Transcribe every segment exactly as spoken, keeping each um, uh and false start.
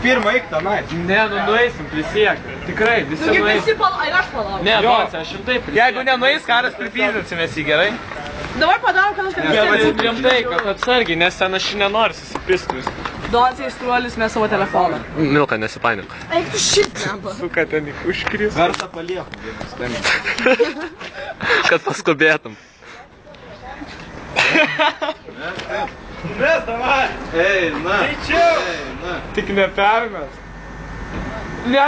pirmą eik tenai. Ne, nu nueisim, prisiek. Tikrai, visi nueisim. Nugi visi palauk, ir aš palauksiu. Ne, Donce, aš šimtai prisiek. Jeigu nenueis, karas pripildinsimės į gerai. Dabar padarom, kad aš kad Ne, rimtai, kad atsargiai, nes ten aš nenoriu susipistus. Donce įstruolis mes savo telefoną. Milka, nesipainiok. Eik tu šit, neba. Suka ten užkris. Garsą palieku. Kad paskubėtum. Mes, davai. Ei, na. Greičiau. Ei, na. Tik nepermes. Ne.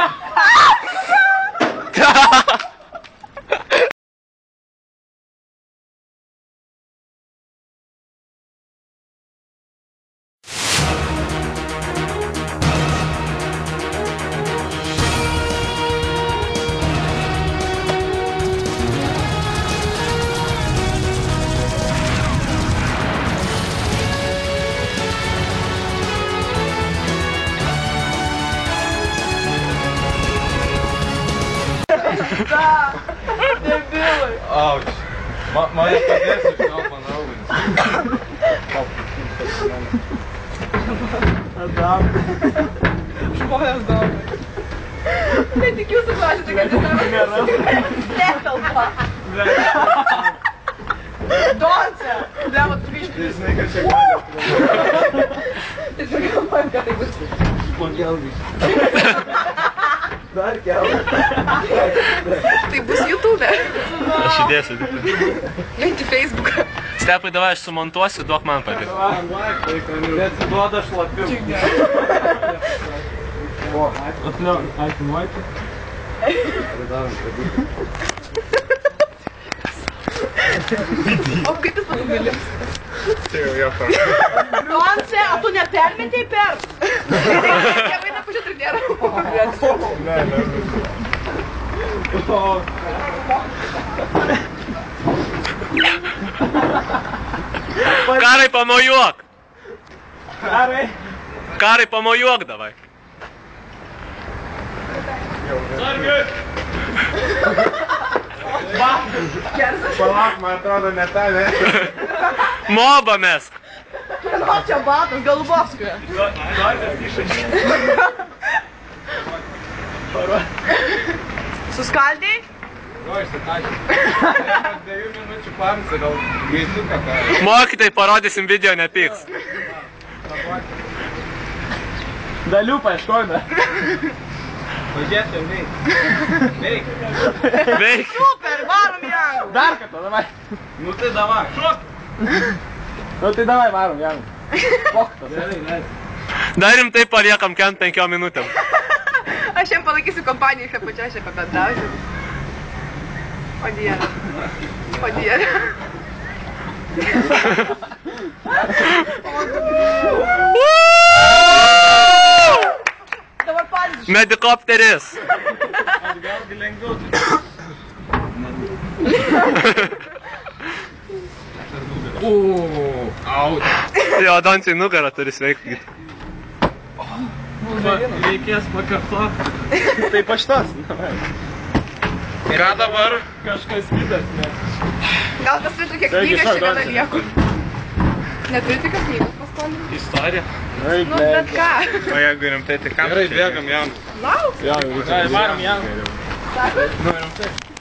Da, debilai. Auč. Mane padėsiu, žinau, man raumenis. Adam. Žmonės daug. Tai tik jūsų klausite, kad jūs netelpa. Donce! Deva, tu grįžti. Tai žinai, kad čia gali. Tai žinai, man kad tai bus. Pagelbys. Dar kelbą. Tai bus YouTube. Aš įdėsiu. Eiti į Facebooką. Stepai, davai, aš sumontuosiu, duok man padėti. Neatsiduoda šlapim. Atliau, akimuoti. O kaip jis padugalis? Tai jau jo par. Donce, o tu nepermetėjai per? Tėvai nepažiūrėt ir nėra. Ne, ne. Karai, pamojuok! Karai. Karai, pamojuok, davai. Sargiui! Palauk, man atrodo, ne ta, ne? Mobą mesk! O čia batas, Galubovskoje. Suskaldėjai? Jo, išsitačiu. Dviejų minučių pansą, gal gaisuką ką. Mokytai, parodysim video, nepyks. Dalių paieškojame. Pažiūrėsim, veik. Veik. Veik. Super, varom jam. Dar kartą, davai. Nu tai davai. Šok. Nu tai davai, varom jam. Poktas. Gerai, leis. Dar rimtai paliekam kent penkiom minutėm. Aš jam palaikysiu kompaniją iš apačio, aš jam pabendrausiu. O dieve. O dieve. Dabar pavyzdžiui. Medikopteris. Atgalgi lengviau. Uuu, auč. Jo, Donciai nugarą turi sveikti. Reikės pakartoti. Tai paštas. Ką dabar? Kažkas kitas, ne? Gal kas turi tokia knyga, aš čia gana lieku. Neturi tokios knygos paskolinti? Istorija. Nu, bet ką? O jeigu rimtai, tai kam? Gerai, bėgam jam. Lauk. Jo, varom jam. Sakot? Nu, rimtai.